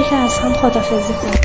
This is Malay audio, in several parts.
که از هم خدافزی کنیم.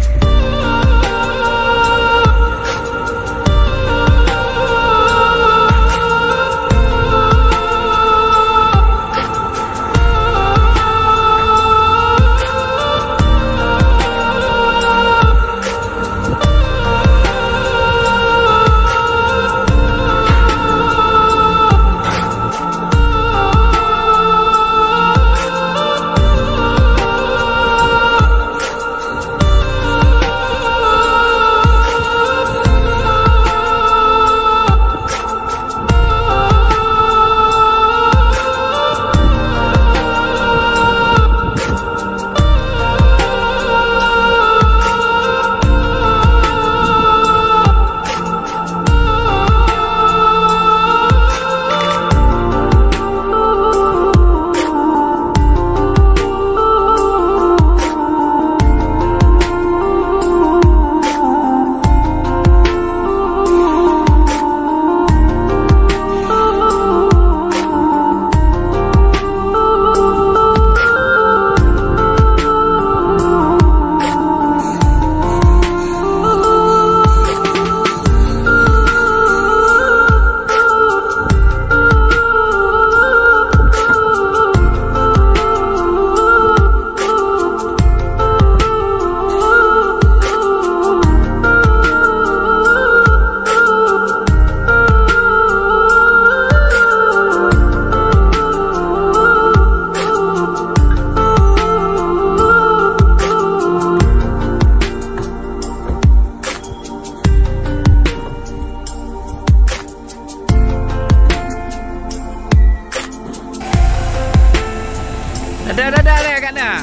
Ada kat na.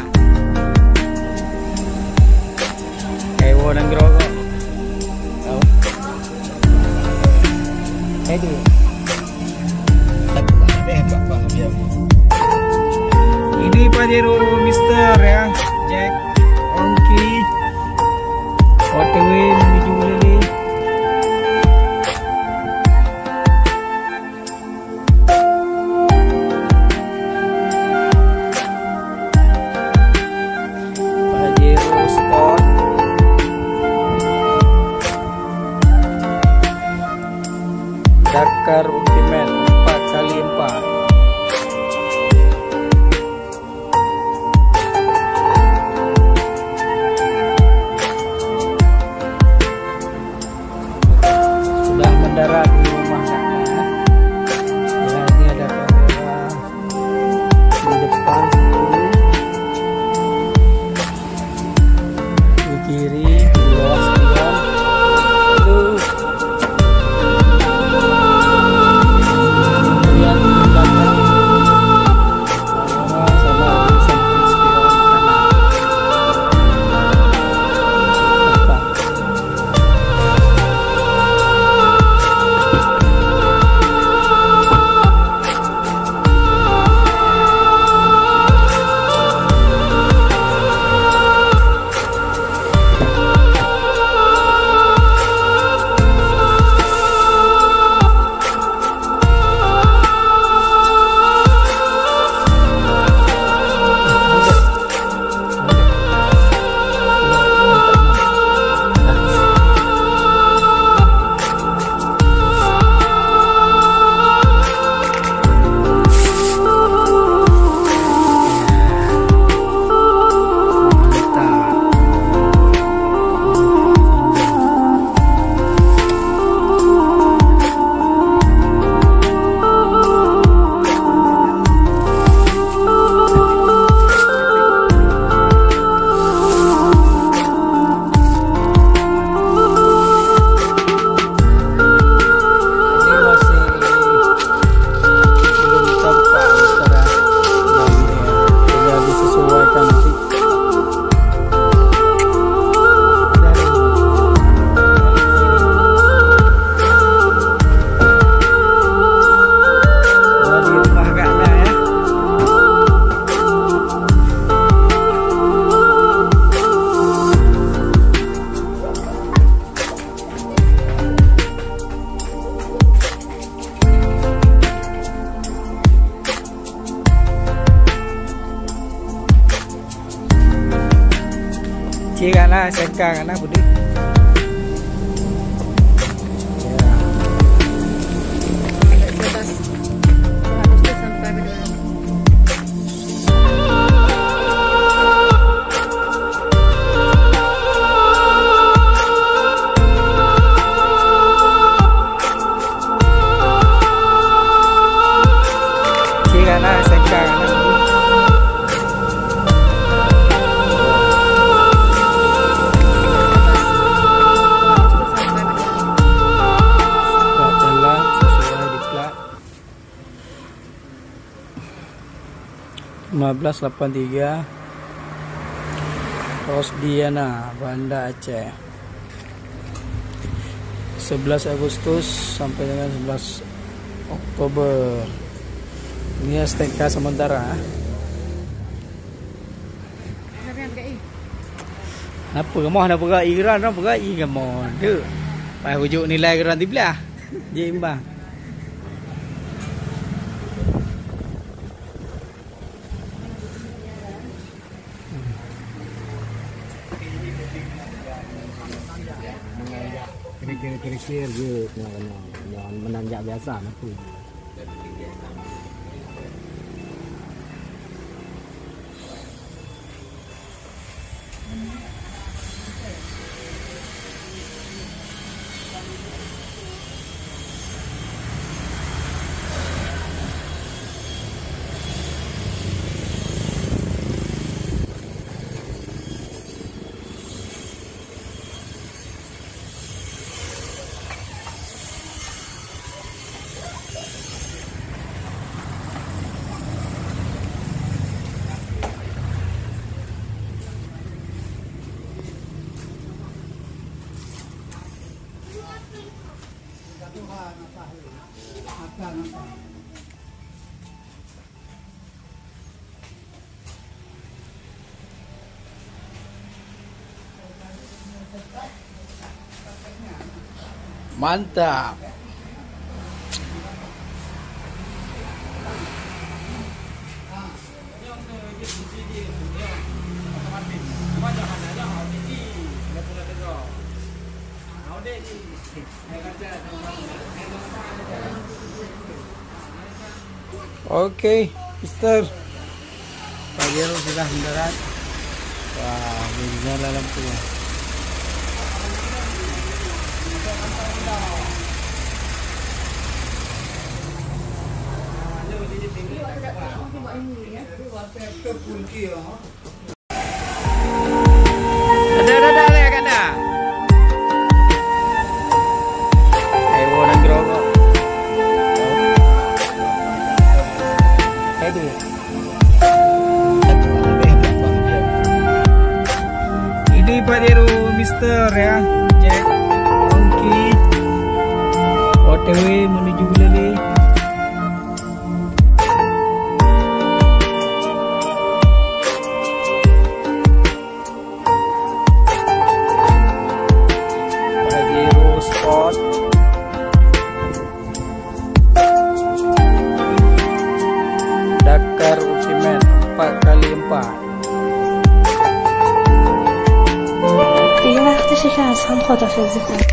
Ewo nang gerogok. Tahu. Aduh. Ini Pajero Mister ya. Jack, Ongki, OTW menuju Lili. Pajero Sport. Dakar Ultimate 4x4. Cikana seka kana budi. (1583) Rosdiana, Banda Aceh. 11 Agustus sampai dengan 11 Oktober. Ini STK sementara. Apa kamu nak pegai geran, nak pegai kamu. Tu. Pai hujuk nilai geran di belah. Dia imbang. Kira-kira je jangan menanjak biasa aku. Mantap. Oke, Mister. Pajero sudah mendarat. Wah, menyala lampunya. Ada kena. Ayo nang gerobak. Ini Pajero Mister ya, Jack, Ongki, OTW menuju Buleleng. Pajero Sport. Dakar Ultimate 4x4. دیگه وقتشه که از هم خداحافظی کنیم.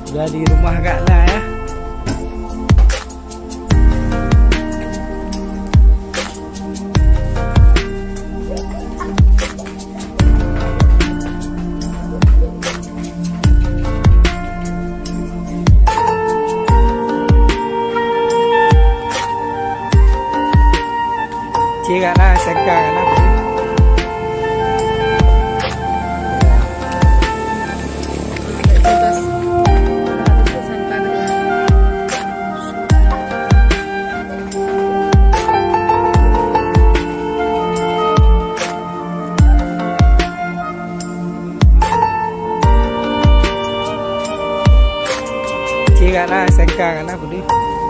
Sudah di rumah Kak Na ya. Kak Na, seka Kak Na. Kak Na, seka Kak Na Budi.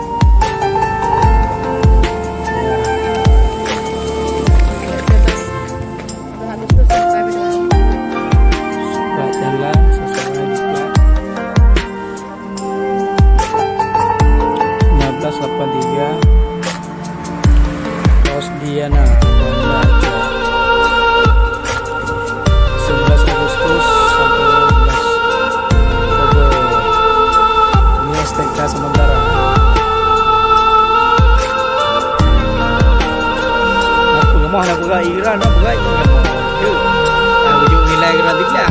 Diana Banda 11 Agustus sampai 12 Oktober. Ini STK sementara. Aku gemah nak buka Iran, nak buka Iran. Yuk, nak ujuk nilai Iran tiga.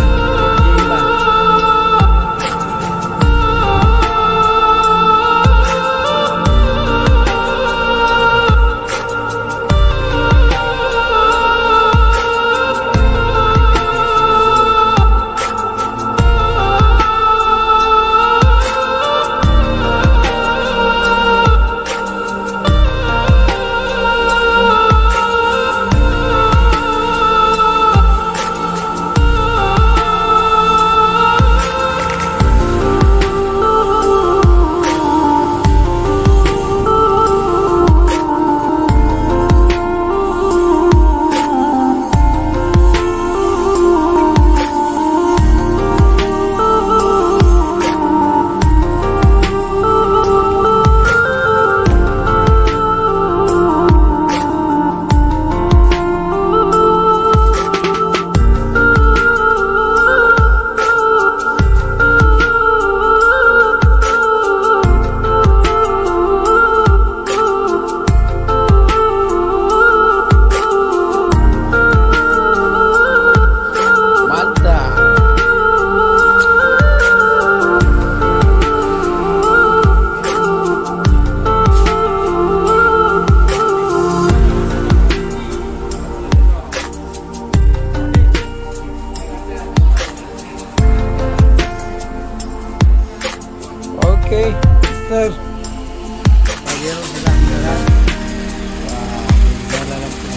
Oke, Mister. Bagian sudah jalan. Wah, jalan semua.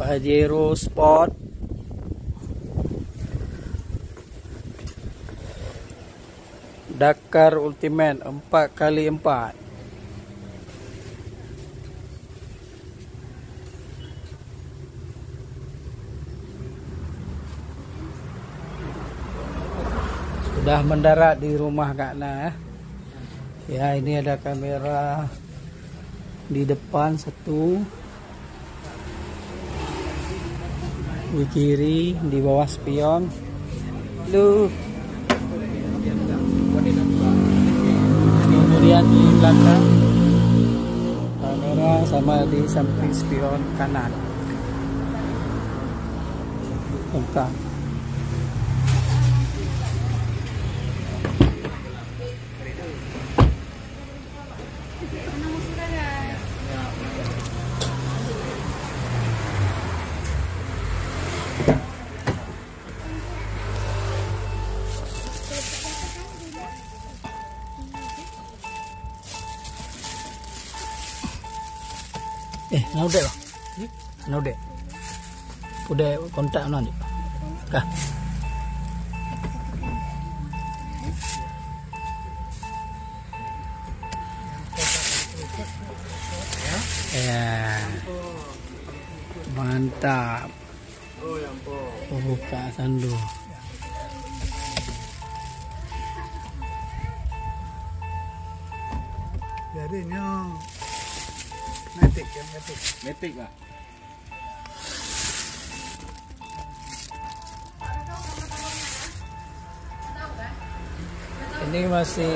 Pajero Sport. Dakar Ultimate 4x4. Sudah mendarat di rumah Kak Na. Ya, ini ada kamera di depan satu, di kiri, di bawah spion. Lu. Kemudian di belakang kamera sama di samping spion kanan. Lengkap. Naudek lah. Naudek. Udah kontak nanti. Kah? Ya. Mantap. Buka sandu. Jadinya metik Pak. Ini masih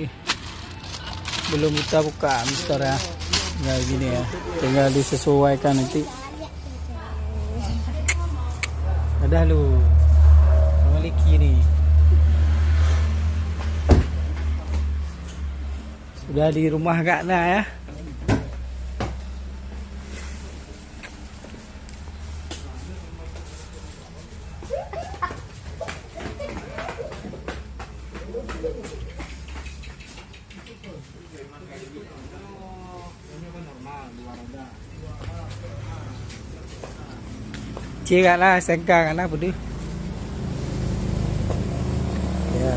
belum kita buka Mister ya. Nah gini ya, tinggal disesuaikan nanti. Ada lu memiliki nih. Sudah di rumah Kak Na ya. Cik lah, sengkang lah budi. Ya.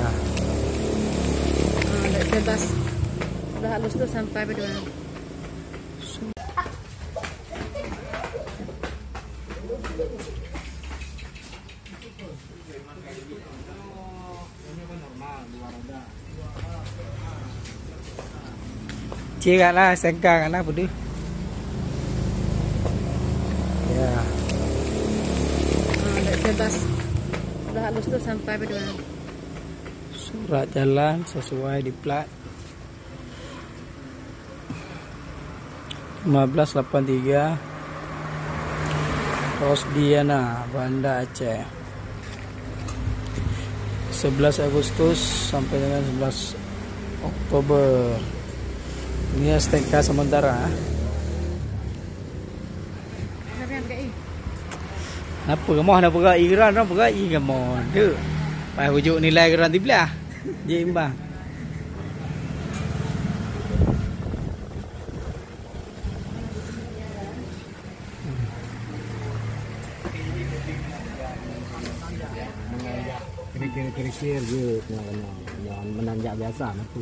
Udah bebas. Udah halus tuh sampai berdua. Cik lah, sengkang lah budi. Ya. Udah bebas. Udah halus tuh sampai berdua. Surat jalan sesuai di plat 1583 Rosdiana, Banda Aceh. 11 Agustus sampai dengan 11 Oktober. Ini STK sementara. Apa kamu nak pegang iran, nak pegang kamu. Tu. Pai hujuk nilai geran di belah. Je imbang. Kira-kira je yang menanjak biasa tu.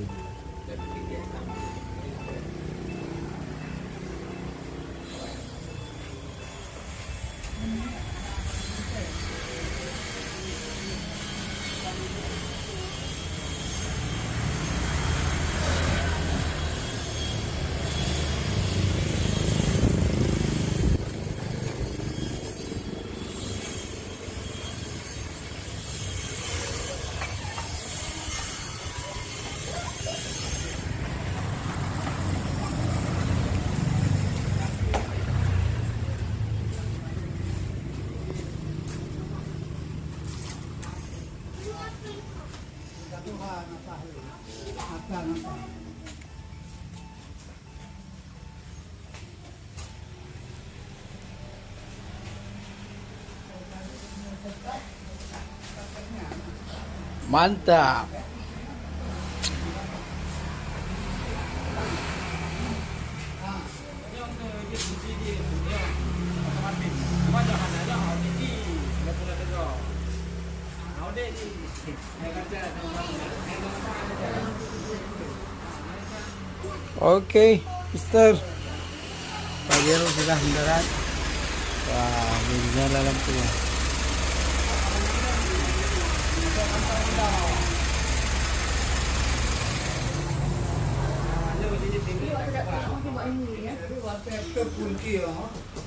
Mantap. Oke, Mister. Pajero sudah mendarat. Wah, menyala lampunya. Kunci ya.